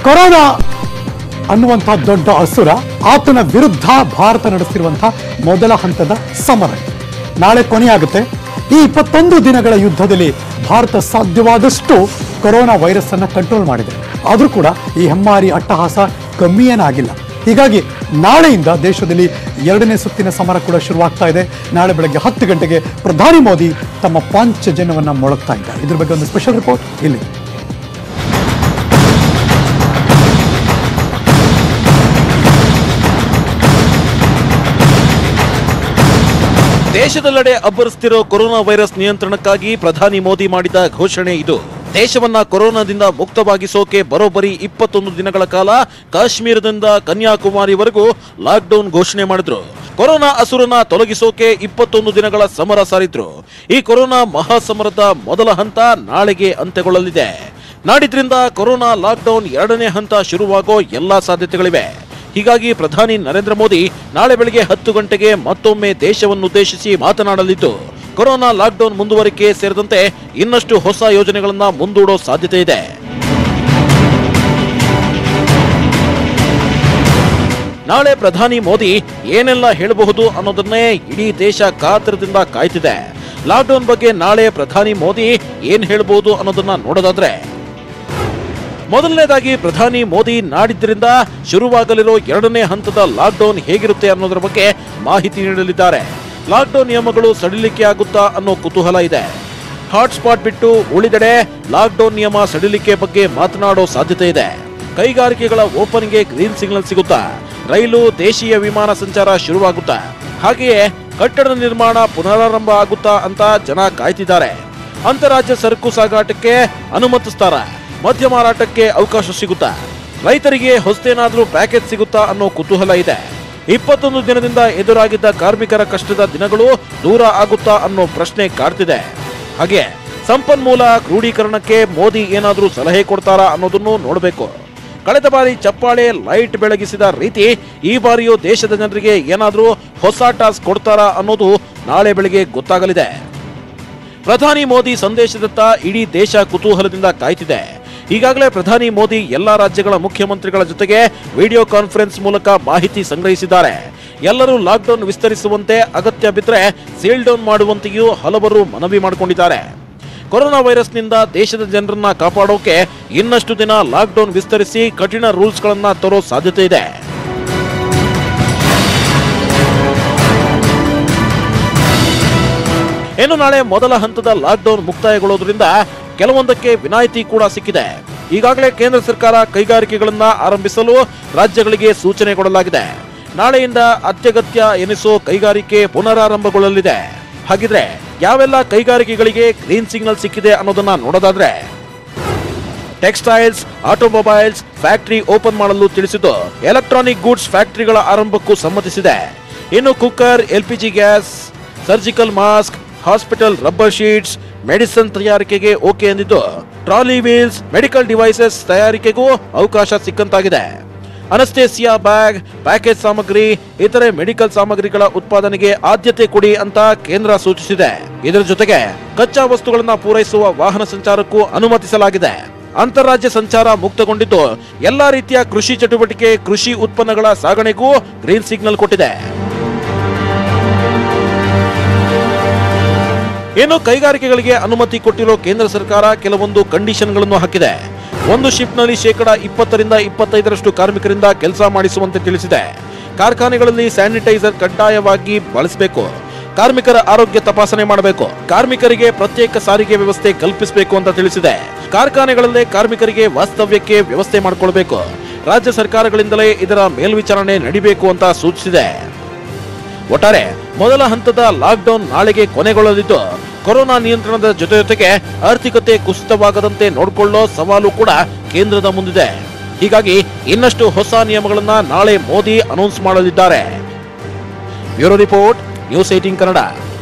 Corona ಅನ್ನುವಂಥ ದೊಡ್ಡ ಅಸುರ ಆತನ ವಿರುದ್ಧ ಭಾರತ ನಡೆಸಿರುವಂತಹ ಮೊದಲ ಹಂತದ ಸಮರ ನಾಳೆ ಕೊನೆಯಾಗುತ್ತೆ. ಈ 21 ದಿನಗಳ ಯುದ್ಧದಲ್ಲಿ ಭಾರತ ಸಾಧ್ಯವಾದಷ್ಟು ಕೊರೋನಾ ವೈರಸ್ ಅನ್ನು ಕಂಟ್ರೋಲ್ ಮಾಡಿದೆ. ಆದರೂ ಕೂಡ ಈ ಹೆಮ್ಮಾರಿ ಅಟ್ಟಹಾಸ ಕಮ್ಮಿಯೇನಾಗಿಲ್ಲ. ಹೀಗಾಗಿ ನಾಳೆಯಿಂದ ದೇಶದಲ್ಲಿ 2ನೇ ಸುತ್ತಿನ ಸಮರ ಕೂಡ ಶುರುವಾಗ್ತಾ ಇದೆ. ನಾಳೆ ಬೆಳಗ್ಗೆ 10 ಗಂಟೆಗೆ ಪ್ರಧಾನಿ ಮೋದಿ ತಮ್ಮ ಪಾಂಚಜನ್ಯವನ್ನು ಮೊಳಗ್ತಾ ಇದ್ದಾರೆ. ಇದ್ರ ಬಗ್ಗೆ ಒಂದು ಸ್ಪೆಷಲ್ ರಿಪೋರ್ಟ್ ಇಲ್ಲಿ. ದೇಶದೆಲ್ಲೆಡೆ ಅಬ್ಬರಿಸುತ್ತಿರೋ ಕೊರೋನಾ ವೈರಸ್ ನಿಯಂತ್ರಣಕ್ಕಾಗಿ ಪ್ರಧಾನಿ ಮೋದಿ ಮಾಡಿದ ಘೋಷಣೆ ಇದು. ದೇಶವನ್ನ ಕೊರೋನಾದಿಂದ ಮುಕ್ತವಾಗಿಸೋಕೆ ಬರೋಬ್ಬರಿ 21 ದಿನಗಳ ಕಾಲ ಕಾಶ್ಮೀರದಿಂದ ಕನ್ಯಾಕುಮಾರಿವರೆಗೂ ಲಾಕ್ಡೌನ್ ಘೋಷಣೆ ಮಾಡಿದ್ರು. ಕೊರೋನಾ ಅಸುರನ ತೊಲಗಿಸೋಕೆ 21 ದಿನಗಳ ಸಮರ ಸಾರಿದ್ರು. ಈ ಕೊರೋನಾ ಮಹಾಸಮರದ ಮೊದಲ ಹಂತ ನಾಳೆಗೆ ಅಂತ್ಯಗೊಳ್ಳಲಿದೆ. ನಾಡಿದ್ರಿಂದ ಕೊರೋನಾ ಲಾಕ್ಡೌನ್ 2ನೇ ಹಂತ ಶುರುವಾಗೋ ಎಲ್ಲಾ ಸಾಧ್ಯತೆಗಳಿವೆ. ಹೀಗಾಗಿ ಪ್ರಧಾನಿ ನರೇಂದ್ರ ಮೋದಿ ನಾಳೆ ಬೆಳಗ್ಗೆ 10 ಗಂಟೆಗೆ ಮತ್ತೊಮ್ಮೆ ದೇಶವನ್ನುದ್ದೇಶಿಸಿ ಮಾತನಾಡಲಿದ್ದು, ಕೊರೋನಾ ಲಾಕ್ಡೌನ್ ಮುಂದುವರಿಕೆ ಸೇರಿದಂತೆ ಇನ್ನಷ್ಟು ಹೊಸ ಯೋಜನೆಗಳನ್ನ ಮುಂದೂಡೋ ಸಾಧ್ಯತೆ ಇದೆ. ನಾಳೆ ಪ್ರಧಾನಿ ಮೋದಿ ಏನೆಲ್ಲ ಹೇಳಬಹುದು ಅನ್ನೋದನ್ನೇ ಇಡೀ ದೇಶ ಕಾತರದಿಂದ ಕಾಯ್ತಿದೆ. ಲಾಕ್ಡೌನ್ ಬಗ್ಗೆ ನಾಳೆ ಪ್ರಧಾನಿ ಮೋದಿ ಏನ್ ಹೇಳಬಹುದು ಅನ್ನೋದನ್ನ ನೋಡೋದಾದ್ರೆ, ಮೊದಲನೇದಾಗಿ ಪ್ರಧಾನಿ ಮೋದಿ ನಾಡಿದ್ದರಿಂದ ಶುರುವಾಗಲಿರೋ 2ನೇ ಹಂತದ ಲಾಕ್ಡೌನ್ ಹೇಗಿರುತ್ತೆ ಅನ್ನೋದರ ಬಗ್ಗೆ ಮಾಹಿತಿ ನೀಡಲಿದ್ದಾರೆ. ಲಾಕ್ಡೌನ್ ನಿಯಮಗಳು ಸಡಿಲಿಕೆ ಆಗುತ್ತಾ ಅನ್ನೋ ಕುತೂಹಲ ಇದೆ. ಹಾಟ್ಸ್ಪಾಟ್ ಬಿಟ್ಟು ಉಳಿದೆಡೆ ಲಾಕ್ಡೌನ್ ನಿಯಮ ಸಡಿಲಿಕೆ ಬಗ್ಗೆ ಮಾತನಾಡೋ ಸಾಧ್ಯತೆ ಇದೆ. ಕೈಗಾರಿಕೆಗಳ ಓಪನ್ಗೆ ಗ್ರೀನ್ ಸಿಗ್ನಲ್ ಸಿಗುತ್ತಾ? ರೈಲು, ದೇಶೀಯ ವಿಮಾನ ಸಂಚಾರ ಶುರುವಾಗುತ್ತಾ? ಹಾಗೆಯೇ ಕಟ್ಟಡ ನಿರ್ಮಾಣ ಪುನರಾರಂಭ ಆಗುತ್ತಾ ಅಂತ ಜನ ಕಾಯ್ತಿದ್ದಾರೆ. ಅಂತಾರಾಜ್ಯ ಸರಕು ಸಾಗಾಟಕ್ಕೆ ಅನುಮತಿಸ್ತಾರ? ಮದ್ಯ ಮಾರಾಟಕ್ಕೆ ಅವಕಾಶ ಸಿಗುತ್ತಾ? ರೈತರಿಗೆ ಹೊಸತೇನಾದ್ರೂ ಪ್ಯಾಕೇಜ್ ಸಿಗುತ್ತಾ ಅನ್ನೋ ಕುತೂಹಲ ಇದೆ. 21 ದಿನದಿಂದ ಎದುರಾಗಿದ್ದ ಕಾರ್ಮಿಕರ ಕಷ್ಟದ ದಿನಗಳು ದೂರ ಆಗುತ್ತಾ ಅನ್ನೋ ಪ್ರಶ್ನೆ ಕಾಡ್ತಿದೆ. ಹಾಗೆ ಸಂಪನ್ಮೂಲ ಕ್ರೋಢೀಕರಣಕ್ಕೆ ಮೋದಿ ಏನಾದ್ರೂ ಸಲಹೆ ಕೊಡ್ತಾರಾ ಅನ್ನೋದನ್ನು ನೋಡಬೇಕು. ಕಳೆದ ಬಾರಿ ಚಪ್ಪಾಳೆ ಲೈಟ್ ಬೆಳಗಿಸಿದ ರೀತಿ ಈ ಬಾರಿಯೂ ದೇಶದ ಜನರಿಗೆ ಏನಾದ್ರೂ ಹೊಸ ಟಾಸ್ಕ್ ಕೊಡ್ತಾರಾ ಅನ್ನೋದು ನಾಳೆ ಬೆಳಗ್ಗೆ ಗೊತ್ತಾಗಲಿದೆ. ಪ್ರಧಾನಿ ಮೋದಿ ಸಂದೇಶದತ್ತ ಇಡೀ ದೇಶ ಕುತೂಹಲದಿಂದ ಕಾಯ್ತಿದೆ. ಈಗಾಗಲೇ ಪ್ರಧಾನಿ ಮೋದಿ ಎಲ್ಲಾ ರಾಜ್ಯಗಳ ಮುಖ್ಯಮಂತ್ರಿಗಳ ಜೊತೆಗೆ ವಿಡಿಯೋ ಕಾನ್ಫರೆನ್ಸ್ ಮೂಲಕ ಮಾಹಿತಿ ಸಂಗ್ರಹಿಸಿದ್ದಾರೆ. ಎಲ್ಲರೂ ಲಾಕ್ಡೌನ್ ವಿಸ್ತರಿಸುವಂತೆ, ಅಗತ್ಯ ಬಿದ್ದರೆ ಸೀಲ್ ಡೌನ್ ಮಾಡುವಂತೆಯೂ ಹಲವರು ಮನವಿ ಮಾಡಿಕೊಂಡಿದ್ದಾರೆ. ಕೊರೋನಾ ವೈರಸ್ನಿಂದ ದೇಶದ ಜನರನ್ನ ಕಾಪಾಡೋಕೆ ಇನ್ನಷ್ಟು ದಿನ ಲಾಕ್ಡೌನ್ ವಿಸ್ತರಿಸಿ ಕಠಿಣ ರೂಲ್ಸ್ ಗಳನ್ನ ತರೋ ಸಾಧ್ಯತೆ ಇದೆ. ಇನ್ನು ನಾಳೆ ಮೊದಲ ಹಂತದ ಲಾಕ್ಡೌನ್ ಮುಕ್ತಾಯಗೊಳ್ಳೋದ್ರಿಂದ ಕೆಲವೊಂದಕ್ಕೆ ವಿನಾಯಿತಿ ಕೂಡ ಸಿಕ್ಕಿದೆ. ಈಗಾಗಲೇ ಕೇಂದ್ರ ಸರ್ಕಾರ ಕೈಗಾರಿಕೆಗಳನ್ನ ಆರಂಭಿಸಲು ರಾಜ್ಯಗಳಿಗೆ ಸೂಚನೆ ಕೊಡಲಾಗಿದೆ. ನಾಳೆಯಿಂದ ಅತ್ಯಗತ್ಯ ಎನಿಸೋ ಕೈಗಾರಿಕೆ ಪುನರಾರಂಭಗೊಳ್ಳಲಿದೆ. ಹಾಗಿದ್ರೆ ಯಾವೆಲ್ಲ ಕೈಗಾರಿಕೆಗಳಿಗೆ ಗ್ರೀನ್ ಸಿಗ್ನಲ್ ಸಿಕ್ಕಿದೆ ಅನ್ನೋದನ್ನ ನೋಡೋದಾದ್ರೆ, ಟೆಕ್ಸ್ಟೈಲ್ಸ್, ಆಟೋಮೊಬೈಲ್ಸ್ ಫ್ಯಾಕ್ಟರಿ ಓಪನ್ ಮಾಡಲು ತಿಳಿಸಿದ್ದು, ಎಲೆಕ್ಟ್ರಾನಿಕ್ ಗೂಡ್ಸ್ ಫ್ಯಾಕ್ಟರಿಗಳ ಆರಂಭಕ್ಕೂ ಸಮ್ಮತಿಸಿದೆ. ಇನ್ನು cooker, LPG gas, surgical mask, hospital rubber sheets, medicine ತಯಾರಿಕೆಗೆ ಓಕೆ ಎಂದಿದ್ದು, ಟ್ರಾಲಿ ವೀಲ್ಸ್, ಮೆಡಿಕಲ್ ಡಿವೈಸಸ್ ತಯಾರಿಕೆಗೂ ಅವಕಾಶ ಸಿಕ್ಕಂತಾಗಿದೆ. ಅನಸ್ತೇಸಿಯಾ ಬ್ಯಾಗ್, ಪ್ಯಾಕೇಜ್ ಸಾಮಗ್ರಿ, ಇತರೆ ಮೆಡಿಕಲ್ ಸಾಮಗ್ರಿಗಳ ಉತ್ಪಾದನೆಗೆ ಆದ್ಯತೆ ಕೊಡಿ ಅಂತ ಕೇಂದ್ರ ಸೂಚಿಸಿದೆ. ಇದರ ಜೊತೆಗೆ ಕಚ್ಚಾ ವಸ್ತುಗಳನ್ನ ಪೂರೈಸುವ ವಾಹನ ಸಂಚಾರಕ್ಕೂ ಅನುಮತಿಸಲಾಗಿದೆ. ಅಂತಾರಾಜ್ಯ ಸಂಚಾರ ಮುಕ್ತಗೊಂಡಿದ್ದು, ಎಲ್ಲಾ ರೀತಿಯ ಕೃಷಿ ಚಟುವಟಿಕೆ, ಕೃಷಿ ಉತ್ಪನ್ನಗಳ ಸಾಗಣೆಗೂ ಗ್ರೀನ್ ಸಿಗ್ನಲ್ ಕೊಟ್ಟಿದೆ. ಇನ್ನು ಕೈಗಾರಿಕೆಗಳಿಗೆ ಅನುಮತಿ ಕೊಟ್ಟಿರೋ ಕೇಂದ್ರ ಸರ್ಕಾರ ಕೆಲವೊಂದು ಕಂಡೀಷನ್ಗಳನ್ನು ಹಾಕಿದೆ. ಒಂದು ಶಿಫ್ಟ್ನಲ್ಲಿ 20% ರಿಂದ 25% ಕಾರ್ಮಿಕರಿಂದ ಕೆಲಸ ಮಾಡಿಸುವಂತೆ ತಿಳಿಸಿದೆ. ಕಾರ್ಖಾನೆಗಳಲ್ಲಿ ಸ್ಯಾನಿಟೈಸರ್ ಕಡ್ಡಾಯವಾಗಿ ಬಳಸಬೇಕು. ಕಾರ್ಮಿಕರ ಆರೋಗ್ಯ ತಪಾಸಣೆ ಮಾಡಬೇಕು. ಕಾರ್ಮಿಕರಿಗೆ ಪ್ರತ್ಯೇಕ ಸಾರಿಗೆ ವ್ಯವಸ್ಥೆ ಕಲ್ಪಿಸಬೇಕು ಅಂತ ತಿಳಿಸಿದೆ. ಕಾರ್ಖಾನೆಗಳಲ್ಲೇ ಕಾರ್ಮಿಕರಿಗೆ ವಾಸ್ತವ್ಯಕ್ಕೆ ವ್ಯವಸ್ಥೆ ಮಾಡಿಕೊಳ್ಬೇಕು. ರಾಜ್ಯ ಸರ್ಕಾರಗಳಿಂದಲೇ ಇದರ ಮೇಲ್ವಿಚಾರಣೆ ನಡೀಬೇಕು ಅಂತ ಸೂಚಿಸಿದೆ. ಒಟ್ಟಾರೆ ಮೊದಲ ಹಂತದ ಲಾಕ್ಡೌನ್ ನಾಳೆಗೆ ಕೊನೆಗೊಳ್ಳಲಿದ್ದು, ಕೊರೋನಾ ನಿಯಂತ್ರಣದ ಜೊತೆಗೆ ಆರ್ಥಿಕತೆ ಕುಸಿತವಾಗದಂತೆ ನೋಡಿಕೊಳ್ಳೋ ಸವಾಲು ಕೂಡ ಕೇಂದ್ರದ ಮುಂದಿದೆ. ಹೀಗಾಗಿ ಇನ್ನಷ್ಟು ಹೊಸ ನಿಯಮಗಳನ್ನ ನಾಳೆ ಮೋದಿ ಅನೌನ್ಸ್ ಮಾಡಲಿದ್ದಾರೆ. Bureau report, news 18 Kannada.